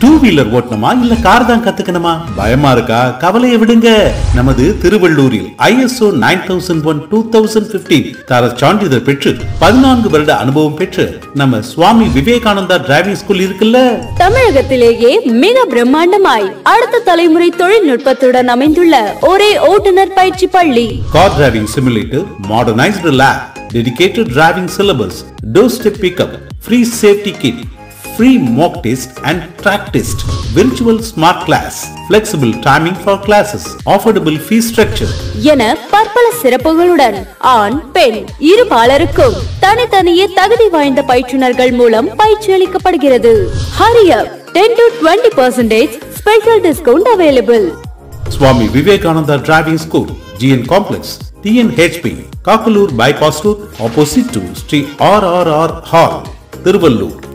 Two-wheeler ஓட்டணுமா இல்ல car தான் கத்துக்கணுமா? பயமா இருக்கா? கவலையை விடுங்க. நமது திருவள்ளூரில் ISO 9001:2015 தர சான்றிதழ் பெற்று 14 வருட அனுபவம் பெற்று நம்ம சுவாமி விவேகானந்தா டிரைவிங் ஸ்கூல் இருக்குல்ல, தமிழகத்திலேயே மிக பிரம்மாண்டமாய் அடுத்த தலைமுறை தொழில்நுட்பத்துடன் அமைந்துள்ள ஒரே ஓட்டுநர் பயிற்சி பள்ளி. Car driving simulator, modernised lab, dedicated driving syllabus, doorstep pickup, free safety kit, free mock test and track test, virtual smart class, flexible timing for classes, affordable fee structure என பற்பல சிறப்புகளுடன் ஆண் பெண் இரு பாலருக்கும் தனித்தனியே தகுதி வாய்ந்த பயிற்றுனர்கள் மூலம் பயிற்சி அளிக்கப்படுகிறது. Hurry up, 10 to 20% special discount available. Swamy Vivekanandha Driving School, GN Complex, TNHP, Kakalur Bypass Road, opposite to Sri RRR Hall, Thiruvallur.